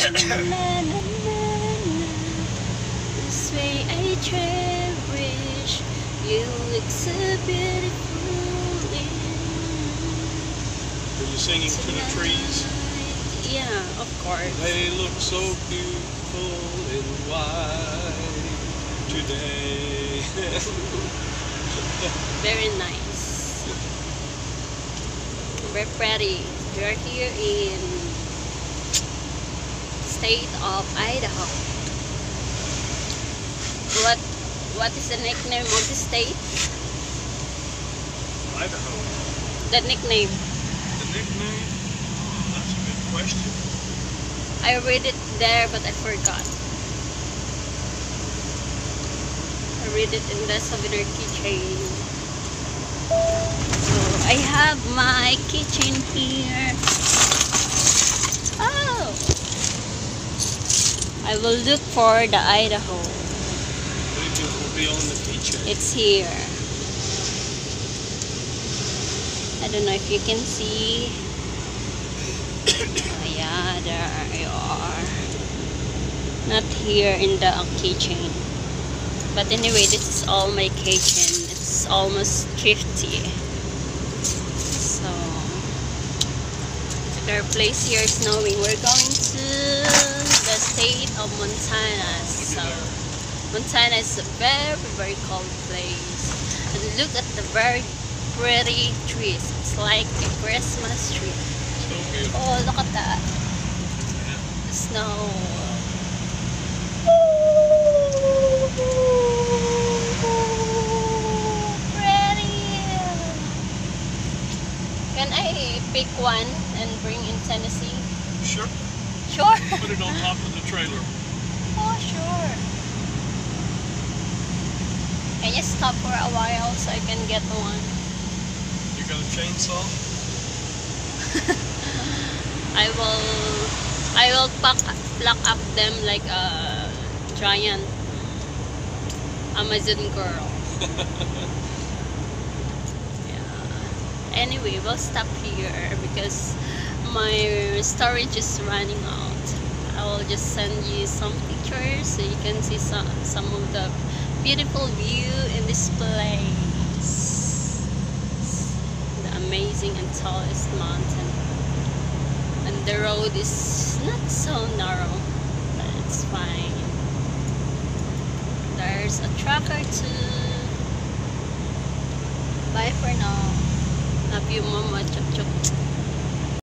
na, na, na. This way I cherish. You look so beautiful Are you singing to the trees? Yeah, of course. They look so beautiful in white today. Very nice. Very pretty. We're here in state of Idaho. What is the nickname of the state? Idaho. The nickname. The nickname? Oh, that's a good question. I read it there, but I forgot. I read it in the souvenir keychain. So I have my keychain here. Oh! I will look for the Idaho. Maybe it will be on the keychain. It's here. I don't know if you can see. Oh, yeah, there you are. Not here in the keychain. But anyway, this is all my keychain. It's almost 50. So, our place here is snowing. We're going to the state of Montana. So, Montana is a very, very cold place. And look at the very pretty trees. It's like a Christmas tree. So beautiful. Oh, look at that. The snow. Pretty. Can I pick one and bring in Tennessee? Sure. Sure. Put it on top of the trailer. Oh, sure. Can you stop for a while so I can get one? You got a chainsaw? I will pluck up them like a giant Amazon girl. Yeah. Anyway, we'll stop here because my storage is running out. I will just send you some pictures so you can see some of the beautiful view in this place. The amazing and tallest mountain. And the road is not so narrow, but it's fine. There's a truck or two. Bye for now. Love you, Mama. Chuk chuk.